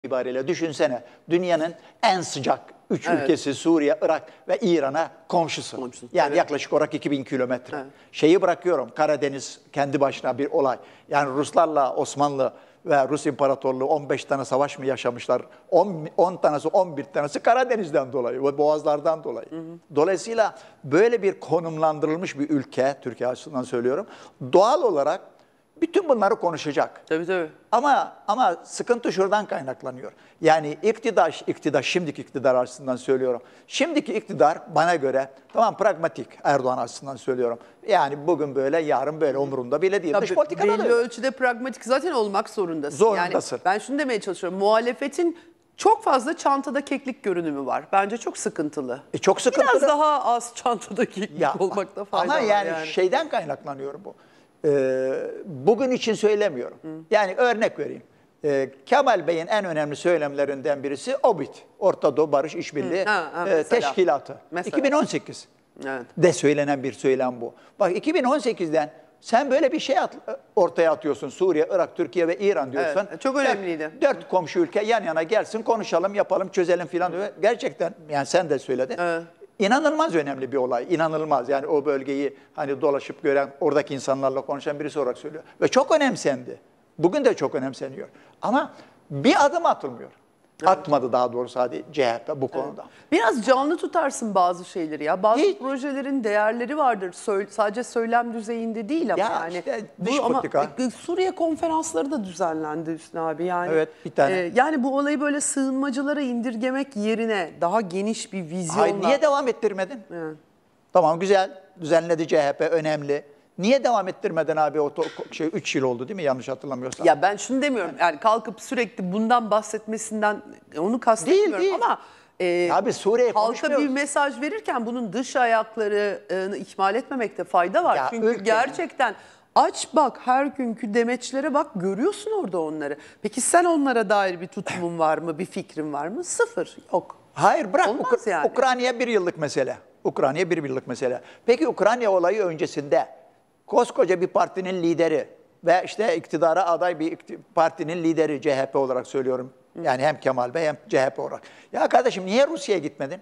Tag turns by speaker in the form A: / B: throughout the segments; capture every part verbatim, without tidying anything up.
A: itibariyle düşünsene, dünyanın en sıcak üç
B: Evet.
A: ülkesi Suriye, Irak ve İran'a komşusu.
B: Komşusu,
A: Yani
B: evet.
A: yaklaşık olarak iki bin kilometre.
B: Evet.
A: Şeyi bırakıyorum, Karadeniz kendi başına bir olay. Yani Ruslarla Osmanlı ve Rus İmparatorluğu on beş tane savaş mı yaşamışlar? on tanesi, on bir tanesi Karadeniz'den dolayı ve boğazlardan dolayı. Hı hı. Dolayısıyla böyle bir konumlandırılmış bir ülke, Türkiye açısından söylüyorum, doğal olarak bütün bunları konuşacak.
B: Tabii tabii.
A: Ama ama sıkıntı şuradan kaynaklanıyor. Yani iktidar, iktidar şimdiki iktidar açısından söylüyorum. Şimdiki iktidar bana göre tamam pragmatik, Erdoğan açısından söylüyorum. Yani bugün böyle, yarın böyle, umurunda bile değil.
B: Tabii,
A: Dış politikada da
B: belli
A: öyle.
B: ölçüde pragmatik zaten olmak zorundasın.
A: Zorundasın.
B: Yani ben şunu demeye çalışıyorum. Muhalefetin çok fazla çantada keklik görünümü var. Bence çok sıkıntılı.
A: E çok sıkıntılı.
B: Biraz daha az çantada keklik
A: Ya,
B: olmakta fayda
A: ama
B: var.
A: yani,
B: yani
A: şeyden kaynaklanıyor bu. Ee, bugün için söylemiyorum. Hı. Yani örnek vereyim. Ee, Kemal Bey'in en önemli söylemlerinden birisi OBİT, Orta Doğu Barış İşbirliği
B: Ha, ha,
A: e, Teşkilatı.
B: Mesela.
A: iki bin on sekiz
B: Evet.
A: de söylenen bir söylem bu. Bak iki bin on sekizden sen böyle bir şey at, ortaya atıyorsun. Suriye, Irak, Türkiye ve İran diyorsun.
B: Evet, çok önemliydi.
A: Dört, dört komşu ülke yan yana gelsin, konuşalım, yapalım, çözelim filan diyor. Gerçekten yani sen de söyledin.
B: Evet.
A: İnanılmaz önemli bir olay. İnanılmaz. Yani o bölgeyi hani dolaşıp gören, oradaki insanlarla konuşan birisi olarak söylüyor. Ve çok önemsendi. Bugün de çok önemseniyor. Ama bir adım atılmıyor. Evet. Atmadı daha doğrusu hadi C H P bu konuda. Evet.
B: Biraz canlı tutarsın bazı şeyleri ya. Bazı
A: Hiç.
B: projelerin değerleri vardır. Söyle, sadece söylem düzeyinde değil ama
A: Ya
B: yani.
A: işte dış
B: bu, ama
A: politika.
B: Suriye konferansları da düzenlendi Hüsnü abi. Yani,
A: Evet, bir tane.
B: E, yani bu olayı böyle sığınmacılara indirgemek yerine daha geniş bir vizyonla.
A: Hayır, niye devam ettirmedin?
B: Evet.
A: Tamam güzel. Düzenledi C H P, önemli. Niye devam ettirmeden abi o şey üç yıl oldu değil mi yanlış hatırlamıyorsam?
B: Ya ben şunu demiyorum. Yani kalkıp sürekli bundan bahsetmesinden onu kastetmiyorum
A: değil, değil.
B: ama e,
A: abi Suriye'yi
B: halka bir mesaj verirken bunun dış ayaklarını ihmal etmemekte fayda var.
A: Ya,
B: Çünkü
A: ülke-
B: gerçekten aç bak her günkü demeçlere bak görüyorsun orada onları. Peki sen onlara dair bir tutumun var mı, bir fikrin var mı? Sıfır, yok.
A: Hayır bırak
B: Olmaz
A: Ukra-
B: yani.
A: Ukrayna bir yıllık mesele. Ukrayna bir yıllık mesele. Peki Ukrayna olayı öncesinde koskoca bir partinin lideri ve işte iktidara aday bir partinin lideri C H P olarak söylüyorum. Yani hem Kemal Bey hem C H P olarak. Ya kardeşim niye Rusya'ya gitmedin?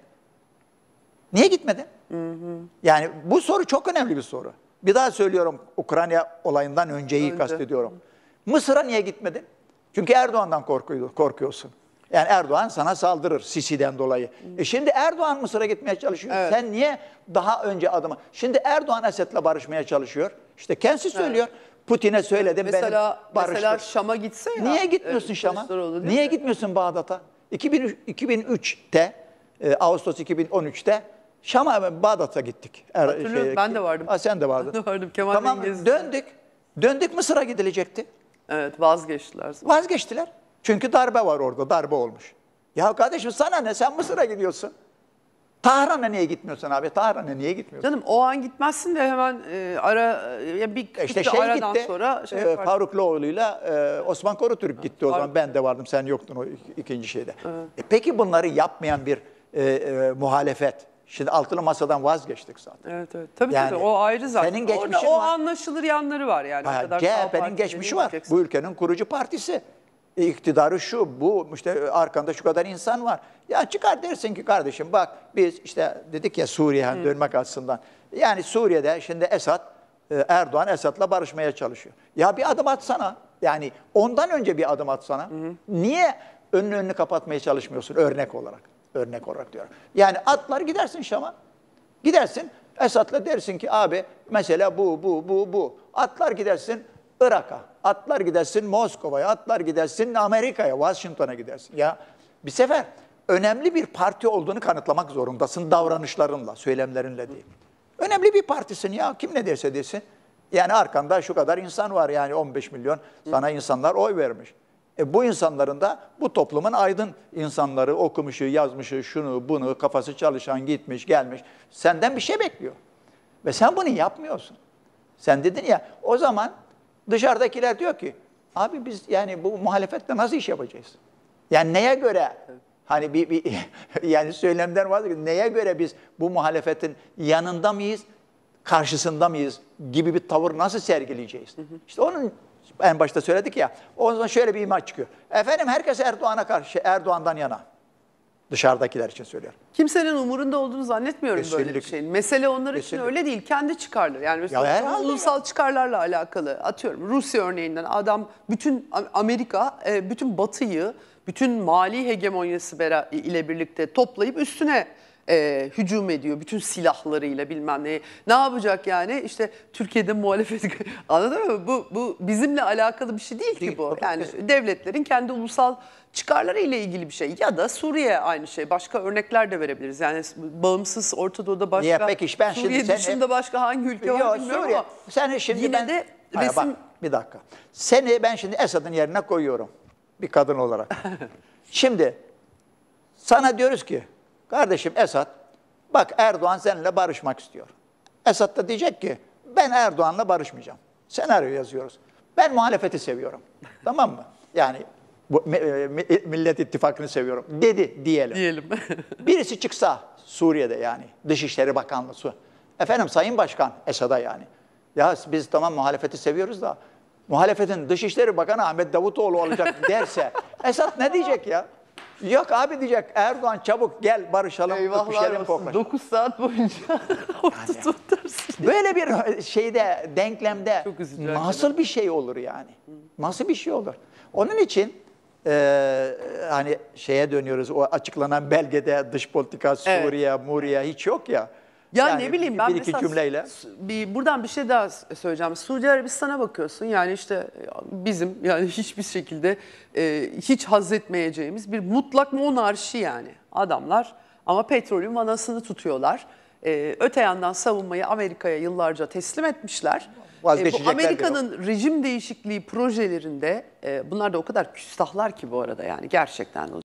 A: Niye gitmedin? Hı hı. Yani bu soru çok önemli bir soru. Bir daha söylüyorum Ukrayna olayından önceyi
B: Önce.
A: kastediyorum. Mısır'a niye gitmedin? Çünkü Erdoğan'dan korkuyorsun. Yani Erdoğan sana saldırır Sisi'den dolayı. E şimdi Erdoğan Mısır'a gitmeye çalışıyor.
B: Evet.
A: Sen niye daha önce adımı... Şimdi Erdoğan Esed'le barışmaya çalışıyor. İşte kendisi söylüyor. Evet. Putin'e söyledim
B: Mesela,
A: benim barıştır.
B: mesela Şam'a gitse ya.
A: Niye gitmiyorsun
B: e,
A: Şam'a?
B: Niye
A: gitmiyorsun Bağdat'a? iki bin üçte, e, Ağustos iki bin on üçte Şam'a, Bağdat'a gittik. Er,
B: Hatırlıyorum,
A: şey,
B: ben de vardım.
A: Ha, sen de vardın.
B: Ben de vardım, Kemal
A: tamam,
B: Bey'in gezisi.
A: döndük. Döndük Mısır'a gidilecekti.
B: Evet, vazgeçtiler.
A: Vazgeçtiler. Çünkü darbe var orada, darbe olmuş. Ya kardeşim sana ne? Sen Mısır'a gidiyorsun. Tahran'a niye gitmiyorsun abi? Tahran'a niye gitmiyorsun?
B: Canım o an gitmezsin de hemen e, ara ya bir küçük
A: İşte
B: bir
A: şey
B: aradan
A: gitti,
B: sonra şey
A: e,
B: yaparsın.
A: Faruk Loğlu'yla e, Osman Korutürk gitti o
B: Faruk.
A: zaman. Ben de vardım, sen yoktun o ikinci şeyde. Evet. E, peki bunları yapmayan bir e, e, muhalefet. Şimdi altılı masadan vazgeçtik zaten.
B: Evet evet. Tabii
A: Yani
B: tabii o ayrı zaten.
A: senin geçmişin
B: Orada o
A: var.
B: anlaşılır yanları var yani. O kadar
A: C H
B: sağ
A: P'nin
B: partileri
A: geçmişi var.
B: yiyeceksin.
A: Bu ülkenin kurucu partisi. E, iktidarı şu, bu, işte arkanda şu kadar insan var. Ya çıkar dersin ki kardeşim bak biz işte dedik ya Suriye'ye hmm. dönmek açısından. Yani Suriye'de şimdi Esad, Erdoğan Esad'la barışmaya çalışıyor. Ya bir adım atsana. Yani ondan önce bir adım atsana. Hmm. Niye önünü önünü kapatmaya çalışmıyorsun örnek olarak? Örnek olarak diyorum. Yani atlar gidersin Şam'a. Gidersin Esad'la dersin ki abi mesela bu, bu, bu, bu. Atlar gidersin Irak'a, atlar gidersin Moskova'ya, atlar gidersin Amerika'ya, Washington'a gidersin. Ya bir sefer önemli bir parti olduğunu kanıtlamak zorundasın davranışlarınla, söylemlerinle değil. Önemli bir partisin ya, kim ne derse desin. Yani arkanda şu kadar insan var yani on beş milyon sana insanlar oy vermiş. E bu insanların da bu toplumun aydın insanları, okumuşu, yazmışı, şunu, bunu, kafası çalışan, gitmiş, gelmiş. Senden bir şey bekliyor. Ve sen bunu yapmıyorsun. Sen dedin ya, o zaman dışarıdakiler diyor ki, abi biz yani bu muhalefetle nasıl iş yapacağız? Yani neye göre, hani bir, bir yani söylemler vardır ki, neye göre biz bu muhalefetin yanında mıyız, karşısında mıyız gibi bir tavır nasıl sergileyeceğiz? Hı hı. İşte onun En başta söyledik ya. O zaman şöyle bir imaj çıkıyor. Efendim herkes Erdoğan'a karşı, Erdoğan'dan yana. Dışarıdakiler için söylüyorum.
B: Kimsenin umurunda olduğunu zannetmiyorum böyle bir
A: Kesinlikle.
B: şeyin. Mesele onlar için
A: Kesinlikle.
B: öyle değil. Kendi çıkarları. Yani mesela
A: Ya herhalde
B: ulusal çıkarlarla alakalı atıyorum. Rusya örneğinden adam bütün Amerika, e, bütün Batı'yı, bütün mali hegemonyası bera- ile birlikte toplayıp üstüne e, hücum ediyor. Bütün silahlarıyla bilmem ne. Ne yapacak yani? İşte Türkiye'de muhalefet... Anladın mı? Bu, bu bizimle alakalı bir şey değil ki
A: Değil,
B: bu.
A: tabii,
B: Yani
A: kesinlikle.
B: devletlerin kendi ulusal çıkarları ile ilgili bir şey. Ya da Suriye aynı şey. Başka örnekler de verebiliriz. Yani bağımsız Orta Doğu'da başka,
A: Niye? Peki, ben
B: Suriye
A: şimdi seni-
B: dışında başka hangi ülke var
A: Yok,
B: bilmiyorum
A: Suriye.
B: ama
A: Sen şimdi
B: yine
A: ben...
B: de
A: Hayır,
B: resim...
A: bak, bir dakika. Seni ben şimdi Esad'ın yerine koyuyorum. Bir kadın olarak. Şimdi sana diyoruz ki kardeşim Esad, bak Erdoğan seninle barışmak istiyor. Esad da diyecek ki ben Erdoğan'la barışmayacağım. Senaryo yazıyoruz. Ben muhalefeti seviyorum. Tamam mı? Yani bu, Millet İttifakı'nı seviyorum dedi diyelim.
B: diyelim.
A: Birisi çıksa Suriye'de yani Dışişleri Bakanlığı. Su- Efendim Sayın Başkan Esad'a yani. Ya biz tamam muhalefeti seviyoruz da muhalefetin Dışişleri Bakanı Ahmet Davutoğlu olacak derse Esad ne diyecek ya? Yok abi diyecek Erdoğan çabuk gel barışalım,
B: Eyvahlar
A: öpüşelim,
B: olsun.
A: koklaşalım.
B: dokuz saat boyunca orta tutarsın.
A: Böyle bir şeyde, denklemde
B: Çok üzücü
A: nasıl bir şey olur yani? Nasıl bir şey olur? Onun için e, hani şeye dönüyoruz, o açıklanan belgede dış politika, Suriye, Muriye hiç yok ya.
B: Ya
A: Yani
B: ne bileyim ben
A: bir iki
B: mesela
A: cümleyle.
B: bir, buradan bir şey daha söyleyeceğim. Suudi Arabistan'a bakıyorsun yani işte bizim yani hiçbir şekilde e, hiç haz etmeyeceğimiz bir mutlak monarşi yani adamlar ama petrolün vanasını tutuyorlar. E, öte yandan savunmayı Amerika'ya yıllarca teslim etmişler. E, bu
A: Vazgeçecekler de
B: Amerika'nın rejim değişikliği projelerinde e, bunlar da o kadar küstahlar ki bu arada yani gerçekten